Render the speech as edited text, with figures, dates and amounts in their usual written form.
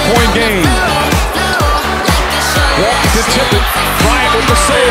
4-point game. Walton to Tippett. Bryant with the save.